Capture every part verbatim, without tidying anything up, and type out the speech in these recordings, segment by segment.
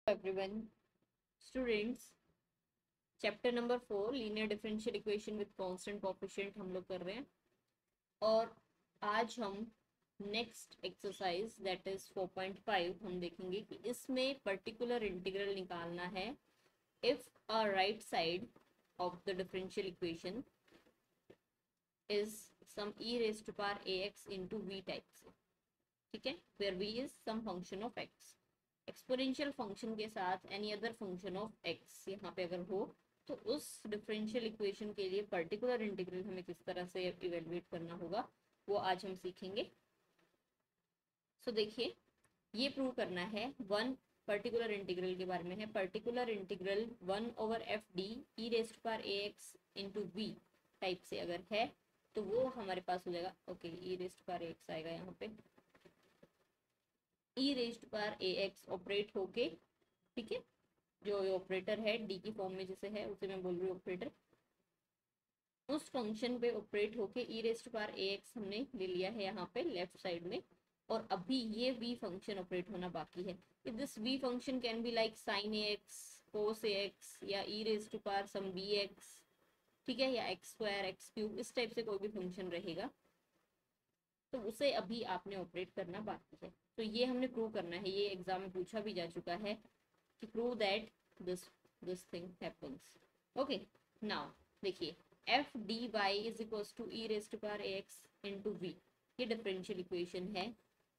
everyone, students, chapter number four linear differential equation with constant coefficient हम लोग कर रहे हैं। और आज हम next exercise that is four point five हम देखेंगे कि इसमें पर्टिकुलर इंटीग्रल निकालना है if a right side of the differential equation is some e raise to power ax into v type से, ठीक है, where v is some function of x। Exponential function के साथ any other function of x यहाँ पे अगर हो तो उस डिफरेंशियल इक्वेशन के लिए पर्टिकुलर इंटीग्रल हमें किस तरह से इवेलुएट करना होगा वो आज हम सीखेंगे। सो so, देखिए, ये प्रूव करना है वन पर्टिकुलर इंटीग्रल के बारे में है। Particular integral one over F D e raised power a x into v type से अगर है तो वो हमारे पास हो जाएगा। Okay, e raised power a x आएगा यहाँ पे, e raised power a x operate होके, ठीक है, जो ऑपरेटर है डी की फॉर्म में जैसे है उसे मैं बोल रही हूँ ऑपरेटर, उस फंक्शन पे ऑपरेट होके e raised power a x हमने ले लिया है यहाँ पे लेफ्ट साइड में। और अभी ये v फंक्शन ऑपरेट होना बाकी है। This v function can be like sine a x, cos a x या e raised to power some b x, ठीक है, या एक्स स्क्वायर एक्स क्यूब, इस टाइप से कोई भी फंक्शन रहेगा तो उसे अभी आपने ऑपरेट करना बाकी है। तो ये हमने प्रूव करना है, ये एग्जाम में पूछा भी जा चुका है कि prove that this this thing happens. Okay, now देखिए, F D y is equals to e raise to power x into v, ये डिफरेंशियल इक्वेशन है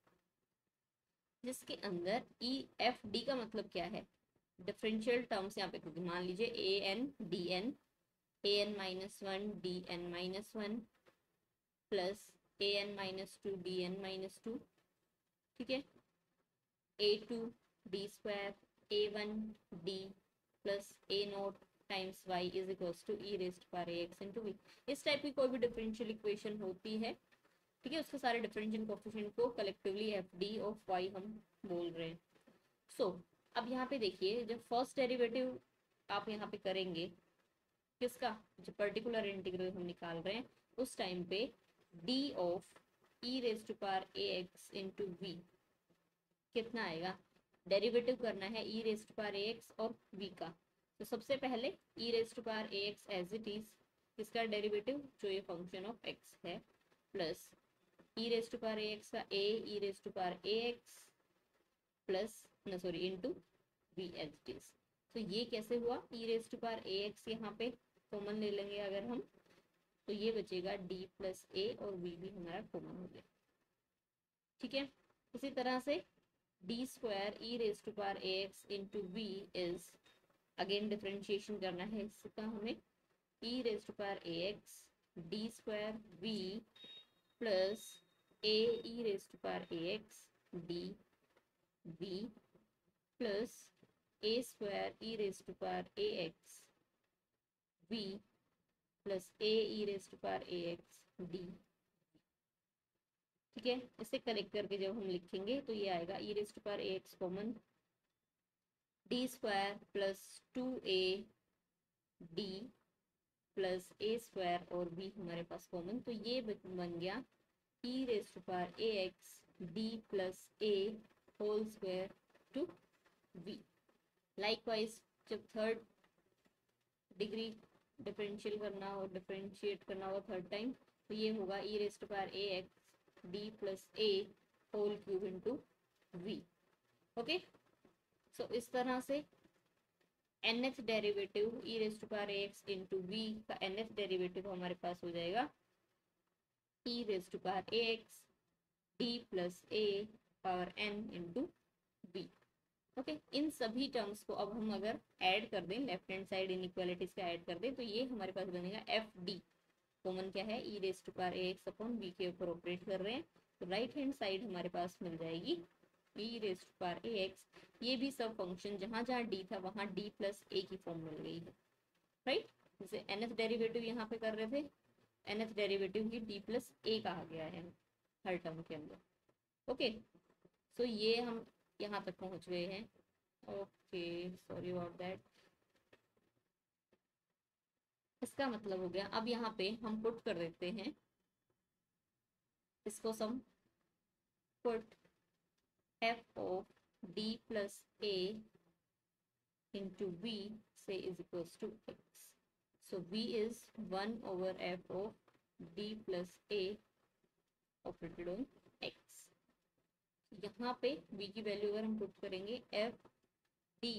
जिसके अंदर ई एफ डी का मतलब क्या है, डिफरेंशियल टर्म्स यहाँ पे क्योंकि मान लीजिए a n D n, a n minus one D n minus one plus a n minus two D n minus two, ठीक है, a two D square a one D plus a naught times y is equals to e raised power x into v. इस type की कोई भी differential equation होती है, ठीक है, उसके सारे डिफरेंशियल कोएफिशिएंट को collectively F D of y हम बोल रहे हैं। सो so, अब यहाँ पे देखिए, जब फर्स्ट डेरिवेटिव आप यहाँ पे करेंगे किसका, जो पर्टिकुलर इंटीग्रल हम निकाल रहे हैं, उस टाइम पे D of e raise to power a x into v कितना आएगा, डेरिवेटिव करना है e raise to power a x और वी का। तो सबसे पहले e raise to power a x as it is, किसका डेरिवेटिव, जो ये फंक्शन ऑफ एक्स है, plus e raise to power a x का a e raise to power a x plus ना sorry into v as it is. तो ये कैसे हुआ, e raise to power a x यहाँ पे कॉमन ले लेंगे अगर हम, तो ये बचेगा डी प्लस ए और वी भी हमारा कॉमन हो गया, ठीक है। इसी तरह से D square e raise to power a x into v is, again differentiation करना है इसका हमें, e raise to power a x D square v plus a e raise to power a x D v plus a square e raise to power a x v plus a e raise to power a x D, ठीक है। इसे correct करके जब हम लिखेंगे तो ये आएगा e raise to power a x common, D square plus two a D plus a square और बी हमारे पास कॉमन, तो ये बन गया e raise to power a x D plus a whole square to v. Likewise जब third degree differential करना हो, डिफरेंशिएट करना हो थर्ड टाइम, तो ये होगा e raise to power a x D plus a whole cube into v. Okay, so इस तरह से nth derivative e raise to power a x into v का nth डेरिवेटिव हमारे पास हो जाएगा e raise to power a x D plus a power n into v. Okay okay, इन सभी टर्म्स को अब हम अगर ऐड कर दें, लेफ्ट हैंड साइड इनइक्वालिटीज का ऐड कर दें, तो ये हमारे पास बनेगा एफ डी, कॉमन क्या है, e raise to power a x upon v के ऊपर ऑपरेट कर रहे हैं, तो राइट हैंड साइड हमारे पास मिल जाएगी e raise to power a x. ये भी सब फंक्शन जहां जहां डी था वहां डी प्लस ए की फॉर्म मिल गई है, राइट। जैसे nth डेरिवेटिव यहाँ पे कर रहे थे, nth डेरिवेटिव ही डी प्लस ए कहा गया है हर टर्म के अंदर। ओके, सो ये हम यहाँ तक पहुंच गए हैं। Okay, sorry about that. इसका मतलब हो गया, अब यहाँ पे हम पुट कर देते हैं इसको, some put F of D plus a into v say is equals to x. So v is one over f of d plus a operated on x. यहाँ पे v की वैल्यू अगर हम पुट करेंगे f d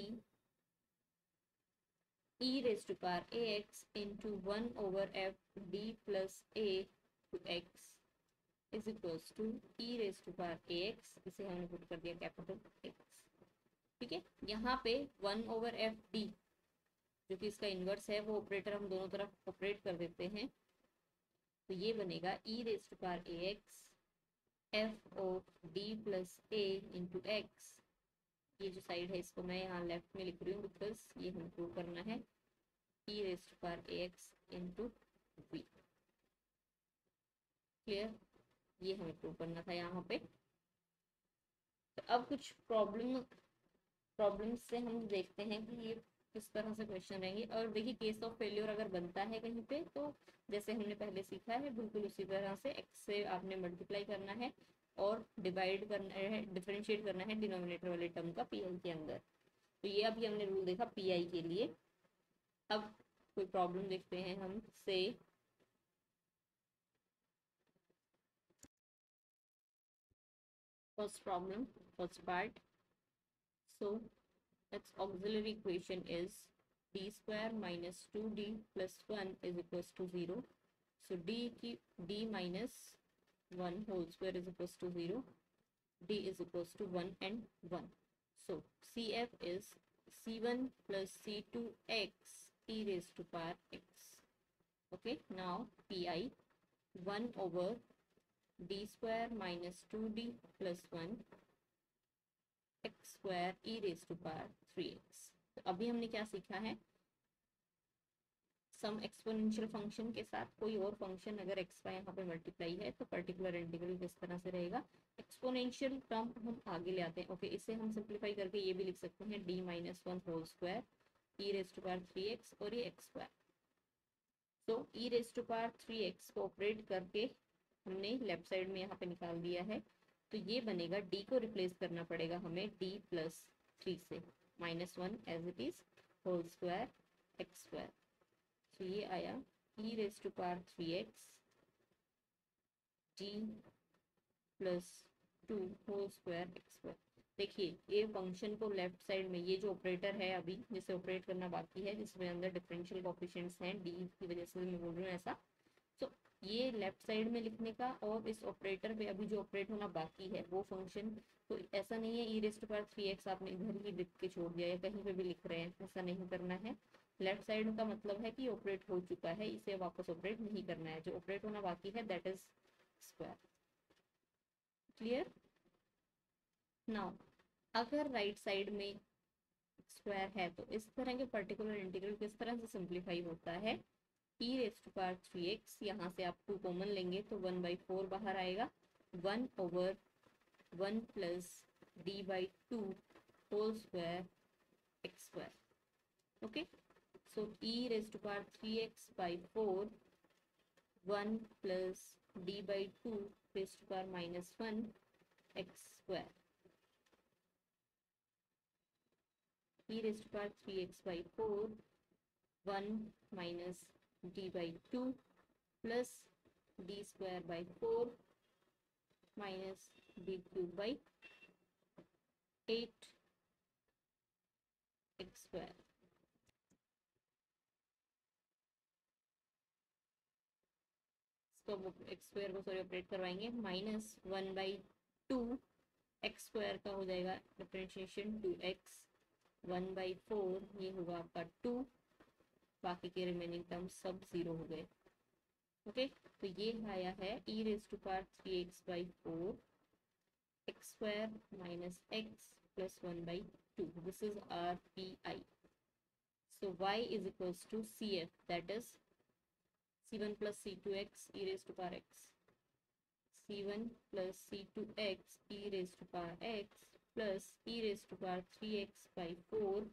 e raised to power ax into one over f d plus a to x is equals to e raised to power ax, इसे हमने put कर दिया कैपिटल x. ठीक है, यहाँ पे वन ओवर एफ डी जो कि इसका इन्वर्स है वो ऑपरेटर हम दोनों तरफ ऑपरेट कर देते हैं, तो ये बनेगा e raised to power ax f of d plus a into x. ये जो साइड है इसको मैं यहाँ लेफ्ट में लिख रही हूँ बिकॉज ये हमें प्रूव करना है. e raised to power ax into v. Clear, ये हमें प्रूव करना था यहाँ पे. तो अब कुछ प्रॉब्लम प्रॉब्लम्स से हम देखते हैं कि ये किस तरह से क्वेश्चन रहेंगे. और देखिए केस ऑफ फेल्योर अगर बनता है कहीं पे तो जैसे हमने पहले सीखा है बिल्कुल उसी तरह से एक्स से आपने मल्टीप्लाई करना है और डिवाइड करना है, डिफरेंशिएट करना है डिनोमिनेटर वाले टर्म का पी आई के अंदर. तो ये अभी हमने रूल देखा पी आई के लिए. अब कोई प्रॉब्लम देखते हैं हम. से first problem, first part. So its auxiliary equation is d square minus two d plus one is equals to zero. So d की d minus one whole square is equals to zero. d is equals to one and one. So cf is c one plus c two x e raised to power x. Okay, now pi one over d square minus two d plus one x square e raise to power three x. तो अभी हमने क्या सीखा है, सम exponential function के साथ कोई और फंक्शन अगर एक्स का यहाँ पे मल्टीप्लाई है तो पर्टिकुलर इंटीग्रल किस तरह से रहेगा. एक्सपोनेंशियल टर्म हम आगे ले आते हैं. ओके, इसे हम सिंप्लीफाई करके ये भी लिख सकते हैं D minus one whole square e raise to power three x और ये एक्स स्क्वायर. तो e raise to power three x को ऑपरेट करके हमने लेफ्ट साइड में यहाँ पे निकाल दिया है. तो ये बनेगा d को रिप्लेस करना पड़ेगा हमें d प्लस थ्री से, minus one as it is whole square x square. तो ये आया e raise to power three x d plus two whole square x square. देखिए ये फंक्शन को लेफ्ट साइड में ये जो ऑपरेटर है अभी जिसे ऑपरेट करना बाकी है जिसमें अंदर डिफरेंशियल कोएफिशिएंट्स हैं d की वजह से मैं बोल रही हूँ ऐसा. तो ये लेफ्ट साइड में लिखने का और इस ऑपरेटर पे अभी जो ऑपरेट होना बाकी है वो फंक्शन. तो ऐसा नहीं है e raise to power three x आपने इधर ही लिख के छोड़ दिया या कहीं पे भी लिख रहे हैं, ऐसा नहीं करना है. लेफ्ट साइड का मतलब है कि ऑपरेट हो चुका है, इसे वापस ऑपरेट नहीं करना है. जो ऑपरेट होना बाकी है that is square. Clear. Now अगर राइट साइड में स्क्वायर है तो इस तरह के पर्टिकुलर इंटीग्रल किस तरह से सिंप्लीफाई होता है. e raise to power three x, यहाँ से आप टू कॉमन लेंगे तो वन बाई फोर बाहर आएगा. One over one plus D by two whole square x square. Okay, so e raise to power three x by four one plus D by two raise to power minus one x square. e raise to power three x by four one minus d by two plus d square by four minus d cube by eight x square. इसको x square को sorry operate करवाएंगे minus one by two x square का हो जाएगा differentiation two x. One by four ये होगा आपका to, बाकी के रिमेनिंग टर्म्स सब जीरो हो गए. ओके, तो ये आया है e raise to power three x by four x square minus x plus one by two. This is our P I. So y is equals to C F that is C one plus C two x e raise to power x, c one plus C two x e raise to power x plus e raise to power three x by four.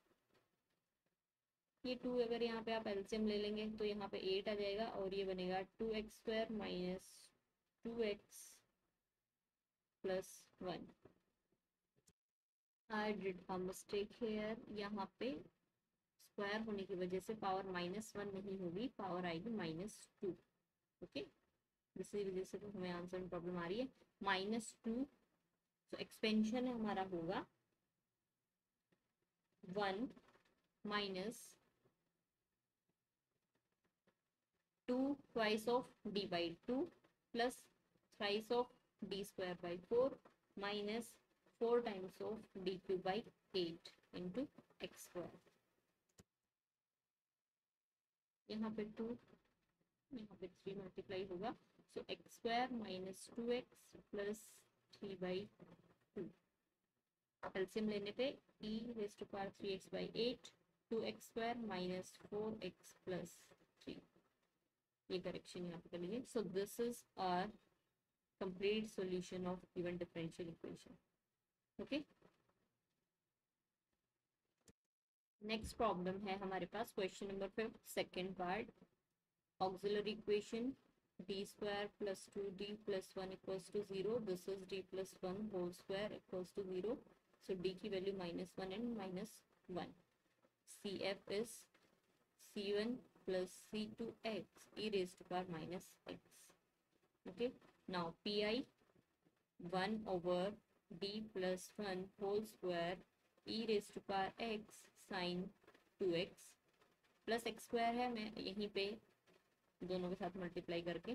ये two अगर यहाँ पे आप LCM ले लेंगे तो यहाँ पे एट आ जाएगा और ये बनेगा two x square minus two x plus one. I did a mistake here, यहाँ पे स्क्वायर होने की वजह से पावर माइनस वन नहीं होगी, पावर आएगी माइनस टू। ओके, इसी वजह से तो हमें आंसर में प्रॉब्लम आ रही है। माइनस टू, तो एक्सपेंशन हमारा होगा one minus two twice of D by two plus thrice of D square by four minus four times of D cube by eight into x square. यहाँ पे two, यहाँ पे three multiply होगा, so x square minus two x plus three by two. LCM लेने पे e raise to power three x by eight, two x square minus four x plus three. ये correction यहाँ पे कर लीजिए। So this is our complete solution of given differential equation. Okay, next problem है हमारे पास question number fifth, second part. Auxiliary equation D square plus two D plus one equals to zero, this is D plus one whole square equals to zero. So D की value minus one and minus one. C F is C one plus c two x e raised to power minus x. Okay, now pi one over d plus one whole square e raised to power x sin two x plus x square है, मैं यहीं पे दोनों के साथ multiply करके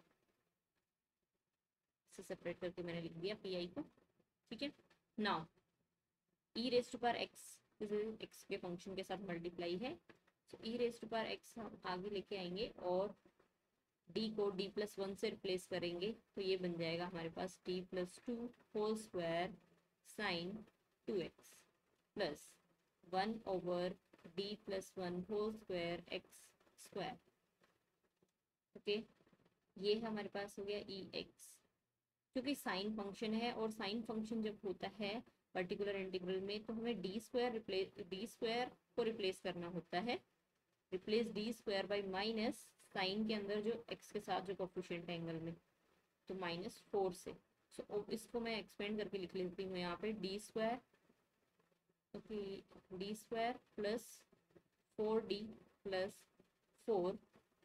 इसे separate करके मैंने लिख दिया pi को। ठीक है, now e raise to power x x के फंक्शन के साथ मल्टीप्लाई है, तो e raise to power x हम आगे लेके आएंगे और d को d प्लस वन से रिप्लेस करेंगे, तो ये बन जाएगा हमारे पास d plus two whole square sine two x plus one over d plus one whole square x square. Okay, ये हमारे पास हो गया ई एक्स, क्योंकि साइन फंक्शन है और साइन फंक्शन जब होता है पर्टिकुलर इंटीग्रल में तो हमें D square replace D square को रिप्लेस करना होता है। Replace D square by minus sine के अंदर जो एक्स के साथ जो कोफिशिएंट एंगल में, तो माइनस फोर से। सो so, इसको मैं एक्सपेंड करके लिख लेती हूँ यहाँ पे d square, okay, d square plus four d plus four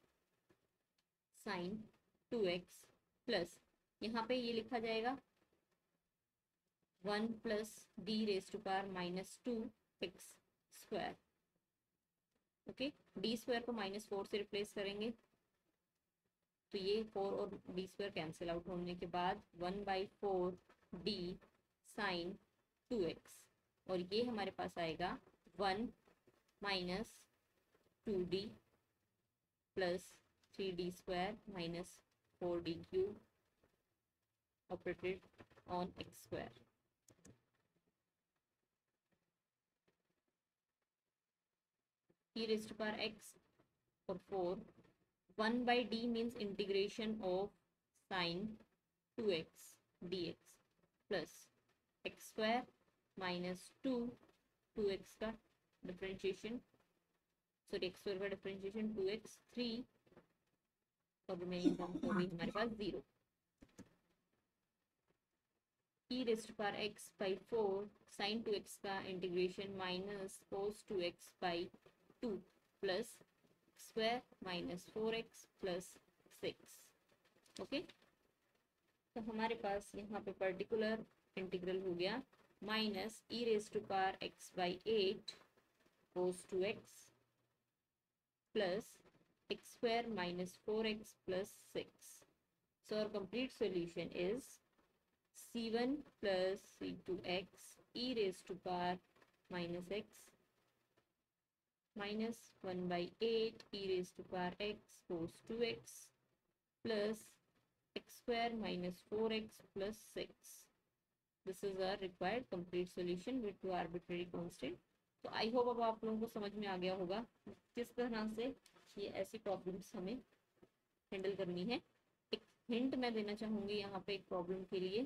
sine two x plus यहाँ पे ये लिखा जाएगा one plus d raise to power minus two x square. Okay, d square को माइनस फोर से रिप्लेस करेंगे, तो ये फोर और डी स्क्वायर कैंसिल आउट होने के बाद one by four d sine two x, और ये हमारे पास आएगा one minus two D plus three d square minus four d cube operated on x square. e raised to power x or four, one by d means integration of sin two x dx plus x square minus two, two x का differentiation, sorry x square का differentiation two x, three और remaining term हो गई हमारे पास zero. e raised to power x by four sin two x का integration minus cos two x by two plus square minus four x plus six. Okay, तो हमारे पास यहाँ पे पर्टिकुलर इंटीग्रल हो गया minus e raise to power x by eight cos two x plus x square minus four x plus six. So our complete solution is C one plus C two x e raise to power minus x minus one by eight e raised to power x cos two x plus x square minus four x plus six. This is our required complete solution with two arbitrary constant. तो I hope अब आप लोगों को समझ में आ गया होगा किस तरह से ये ऐसी प्रॉब्लम्स हमें हैंडल करनी है। एक हिंट मैं देना चाहूंगी यहाँ पे एक प्रॉब्लम के लिए।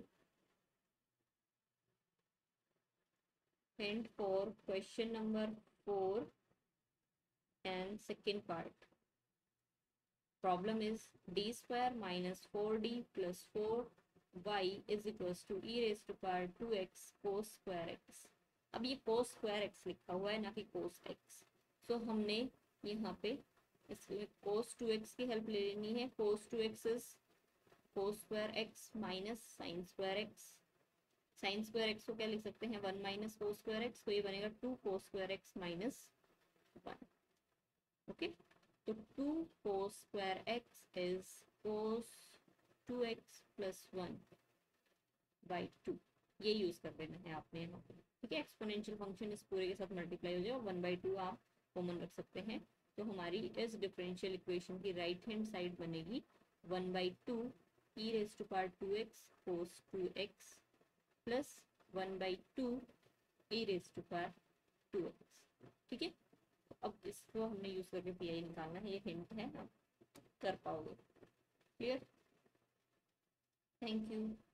Hint for question number four and second part. Problem is d square minus four d plus four y is equals to e raised to power two x cos square x. अब ये कोस square x लिखा हुआ है ना कि cos x, सो हमने यहाँ पे इसमें कोस टू एक्स की हेल्प ले लेनी है। Cos two x is cos square x minus sine square x. Sine square x को क्या लिख सकते हैं, one minus cos square x, तो ये बनेगा two cos square x minus one. Okay, तो two cos square x is cos two x plus one by two, ये यूज कर देना है आपने यहाँ पे। ठीक है, एक्सपोनेंशियल फंक्शन इस पूरे के साथ मल्टीप्लाई हो जाए, वन बाई टू आप कॉमन रख सकते हैं। तो हमारी इस डिफरेंशियल इक्वेशन की राइट हैंड साइड बनेगी one by two e raise to power two x cos two x plus one by two e raise to power two x. ठीक है, तो अब इसको हमने यूज करके पी आई निकालना है, ये हिंट है, आप कर पाओगे। Clear, thank you.